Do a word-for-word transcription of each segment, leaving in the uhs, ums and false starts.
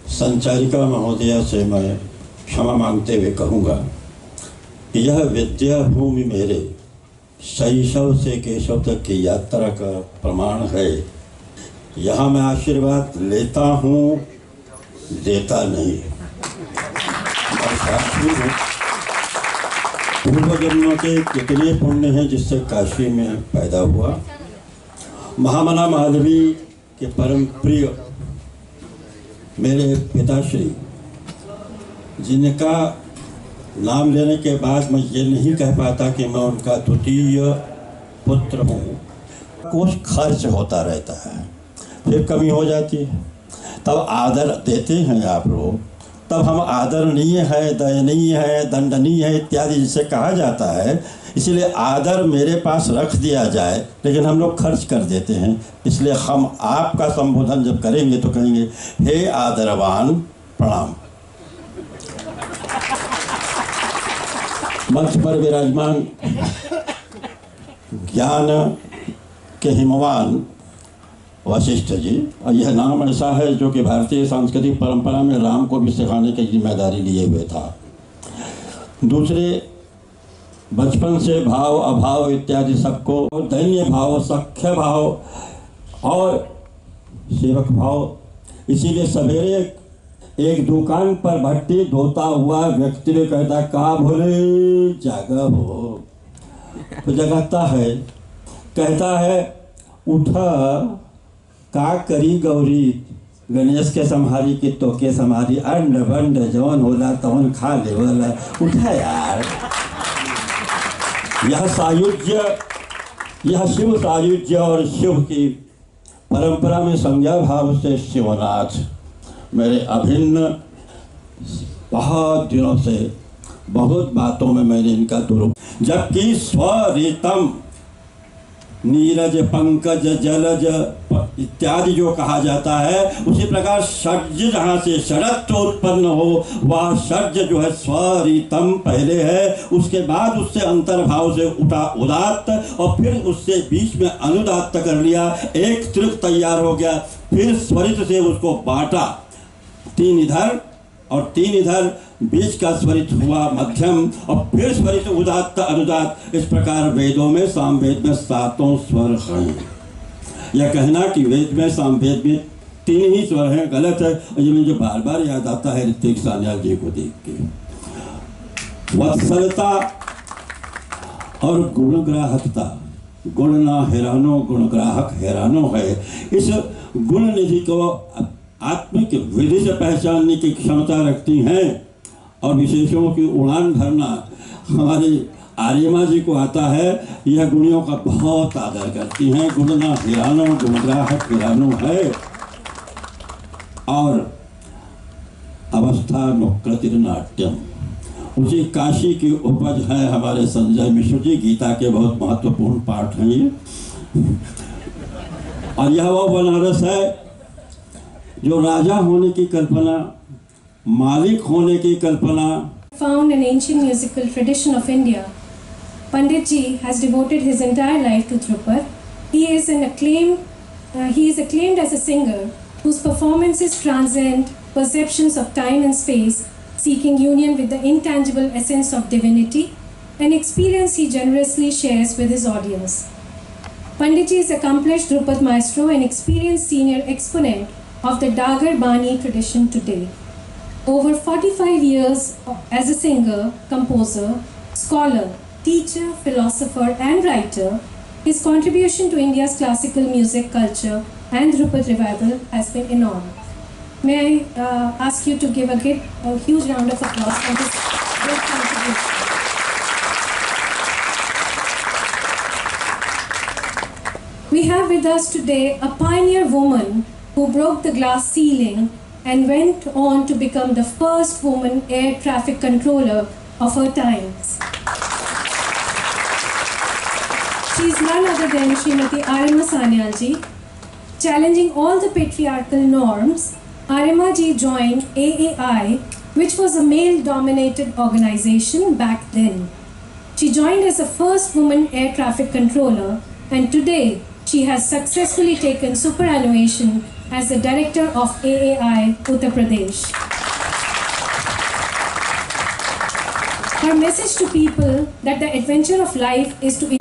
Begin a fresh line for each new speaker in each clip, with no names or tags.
संचारिका महोदया से मैं क्षमा मांगते हुए कहूँगा कि यह विद्या भूमि मेरे शैशव से केशव तक की यात्रा का प्रमाण है। यहाँ मैं आशीर्वाद लेता हूँ, देता नहीं। और साक्षी हूँ पूर्व जन्मों के कितने पुण्य हैं जिससे काशी में पैदा हुआ। महामना माधवी के परम प्रिय मेरे पिताश्री, जिनका नाम लेने के बाद मैं ये नहीं कह पाता कि मैं उनका द्वितीय पुत्र हूँ। कुछ खर्च होता रहता है, फिर कमी हो जाती है, तब आदर देते हैं आप लोग। तब हम आदरणीय है, दयनीय है, दंडनीय है इत्यादि जिसे कहा जाता है, इसलिए आदर मेरे पास रख दिया जाए, लेकिन हम लोग खर्च कर देते हैं। इसलिए हम आपका संबोधन जब करेंगे तो कहेंगे, हे आदरवान प्रणाम। मंच पर विराजमान ज्ञान के हिमवान वशिष्ठ जी, और यह नाम ऐसा है जो कि भारतीय सांस्कृतिक परंपरा में राम को भी सिखाने की जिम्मेदारी लिए हुए था। दूसरे, बचपन से भाव अभाव इत्यादि सबको, दैन्य भाव, सख्य भाव और सेवक भाव। इसीलिए सवेरे एक दुकान पर भट्टी धोता हुआ व्यक्ति ने कहता, का भोले जागा हो, तो जगाता है, कहता है उठा का करी गौरी, गणेश के संहारी की तो के संहारी, अंड बंड जवन होला तवन खा ले वाला, उठा यार। यह सायुज्य, यह शिव सायुज्य और शिव की परंपरा में संज्ञा भाव से शिवनाथ मेरे अभिन्न, बहुत दिनों से बहुत बातों में मैंने इनका दुरुप, जबकि स्वरितम नीरज पंकज जलज इत्यादि जो कहा जाता है, उसी प्रकार षड्ज जहाँ से षडत्व उत्पन्न हो, वह षड्ज जो है स्वरितम पहले है, उसके बाद उससे अंतर्भाव से उठा उदात्त, और फिर उससे बीच में अनुदात्त कर लिया, एक त्रिक तैयार हो गया। फिर स्वरित से उसको बांटा, तीन इधर और तीन इधर, बीच का स्वरित हुआ मध्यम, और फिर स्वरित उदात्त अनुदात्त। इस प्रकार वेदों में, सामवेद में सातों स्वर हैं। यह कहना कि वेद में, सामवेद में तीन ही स्वर हैं गलत है। और ये मुझे बार बार याद आता है ऋतिक सान्याल जी को देख के। वत्सलता और गुणग्राहकता, गुण ना हैरानो गुणग्राहक हैरानो है। इस गुण निधि को आत्मिक विधि से पहचानने की क्षमता रखती हैं, और विशेषों की उड़ान भरना हमारी आर्यमा जी को आता है। यह गुणियों का बहुत आदर करती हैं। गुणना हिरानो गुणग्राहक हिरानो है। और अवस्था नुकृतिर नाट्यम, उसी काशी की उपज है हमारे संजय मिश्र जी। गीता के बहुत महत्वपूर्ण पाठ हैं ये। और यह वो बनारस है जो राजा होने की कल्पना, मालिक होने की कल्पना।
Found an ancient musical tradition of India. Pandit ji has devoted his entire life to Dhrupad. He is an acclaimed, uh, he is acclaimed as a singer whose performances transcend perceptions of time and space, seeking union with the intangible essence of divinity, an experience he generously shares with his audience. Pandit ji is accomplished Dhrupad maestro and experienced senior exponent of the Dagar Bani tradition today. Over forty-five years as a singer, composer, scholar, teacher, philosopher and writer, his contribution to India's classical music culture and Dhrupad revival has been enormous. May I uh, ask you to give a, give a huge round of applause for this great contribution. We have with us today a pioneer woman who broke the glass ceiling and went on to become the first woman air traffic controller of her times. She is none other than Srimati Arima Sanyal ji. Challenging all the patriarchal norms, Arima ji joined A A I, which was a male-dominated organization back then. She joined as the first woman air traffic controller, and today she has successfully taken superannuation as the director of A A I Uttar Pradesh. Her message to people that the adventure of life is to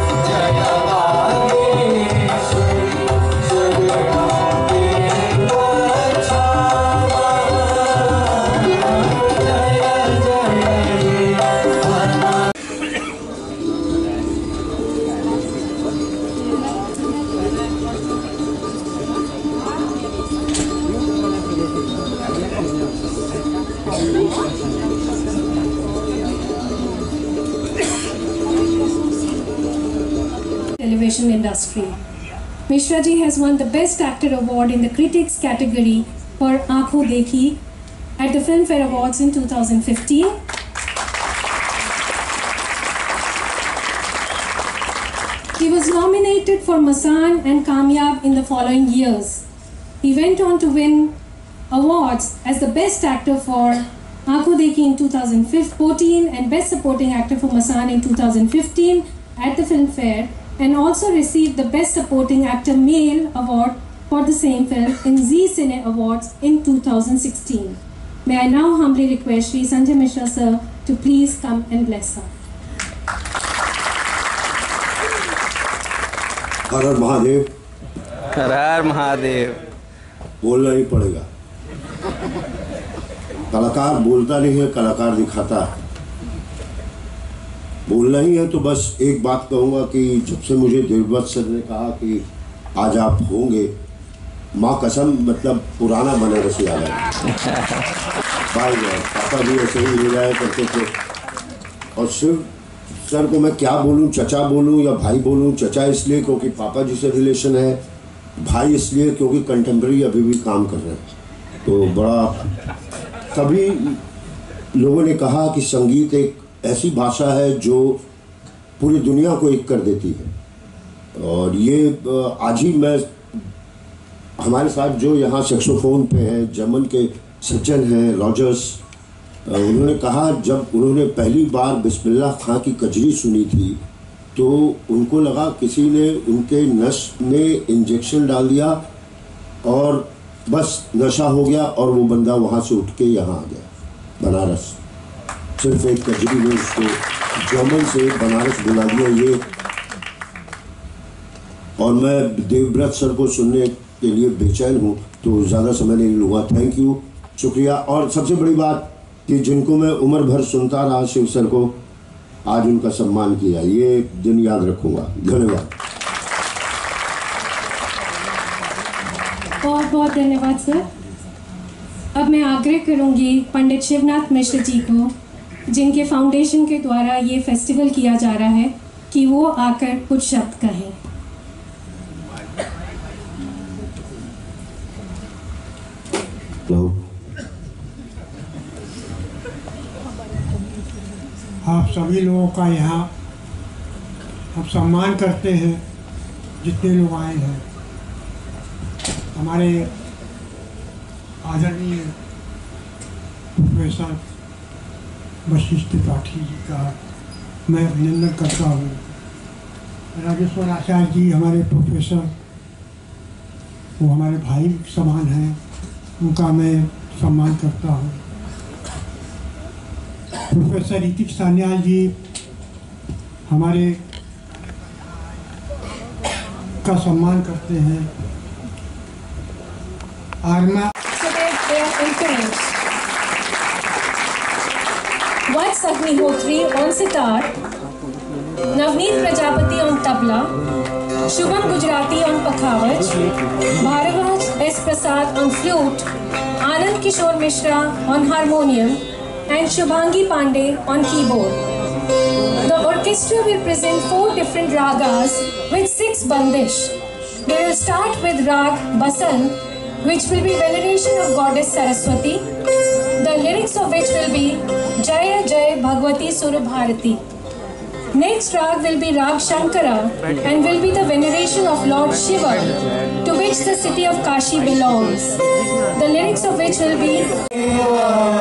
television industry. Mishra ji has won the Best Actor Award in the Critics category for Aankhon Dekhi at the Filmfare Awards in two thousand fifteen. He was nominated for Masaan and Kamyab in the following years. He went on to win awards as the Best Actor for Aankhon Dekhi in two thousand fourteen and Best Supporting Actor for Masaan in two thousand fifteen at the Filmfare, and also received the Best Supporting Actor Male Award for the same film in Zee Cine Awards in two thousand sixteen. May I now humbly request Shri Sanjay Mishra sir to please come and bless her.
हर हर महादेव।
हर हर महादेव।
बोलना ही पड़ेगा। कलाकार बोलता नहीं है, कलाकार दिखाता है। बोलना ही है तो बस एक बात कहूँगा कि जब से मुझे देवव्रत सर ने कहा कि आज आप होंगे, माँ कसम मतलब पुराना बनारस याद आया। भाई पापा भी ऐसे ही ले जाया करते थे। और सिर्फ सर को मैं क्या बोलूँ, चचा बोलूँ या भाई बोलूँ। चचा इसलिए क्योंकि पापा जी से रिलेशन है, भाई इसलिए क्योंकि कंटेम्प्रेरी अभी भी काम कर रहे हैं। तो बड़ा कभी लोगों ने कहा कि संगीत एक ऐसी भाषा है जो पूरी दुनिया को एक कर देती है। और ये आज ही मैं हमारे साथ जो यहाँ सैक्सोफोन पे हैं, जर्मन के सचिन हैं, रॉजर्स, उन्होंने कहा जब उन्होंने पहली बार बिस्मिल्लाह खां की कजरी सुनी थी तो उनको लगा किसी ने उनके नस में इंजेक्शन डाल दिया और बस नशा हो गया और वो बंदा वहाँ से उठ के यहाँ आ गया बनारस। सिर्फ एक कजरी ने उसको जर्मन से बनारस बुला दिया। ये और मैं देवव्रत सर को सुनने के लिए बेचैन हूँ, तो ज़्यादा समय नहीं लूँगा। थैंक यू, शुक्रिया। और सबसे बड़ी बात कि जिनको मैं उम्र भर सुनता रहा, शिव सर को, आज उनका सम्मान किया, ये दिन याद रखूँगा। धन्यवाद।
बहुत बहुत धन्यवाद सर। अब मैं आग्रह करूंगी पंडित शिवनाथ मिश्र जी को, जिनके फाउंडेशन के द्वारा ये फेस्टिवल किया जा रहा है, कि वो आकर कुछ शब्द कहें।
आप सभी लोगों का यहाँ हम सम्मान करते हैं, जितने लोग आए हैं। हमारे आदरणीय प्रोफेसर वशिष्ठ त्रिपाठी जी का मैं अभिनंदन करता हूँ। राजेश्वर आचार्य जी हमारे प्रोफेसर, वो हमारे भाई समान हैं, उनका मैं सम्मान करता हूँ। प्रोफेसर ऋतिक सान्याल जी हमारे का सम्मान करते हैं। आर्मा
Vats Agnihotri on sitar, Navneet Prajapati on tabla, Shubham Gujarati on pakhavaj, Bharavaj S. Prasad on flute, Anand Kishore Mishra on harmonium, and Shubhangi Pandey on keyboard. The orchestra will present four different ragas with six bandish. They will start with Rag Basan, which will be veneration of goddess Saraswati, the lyrics of which will be Jaya Jaya Bhagwati Sura Bharati. Next rag will be Rag Shankara and will be the veneration of Lord Shiva, to which the city of Kashi belongs. The lyrics of which will be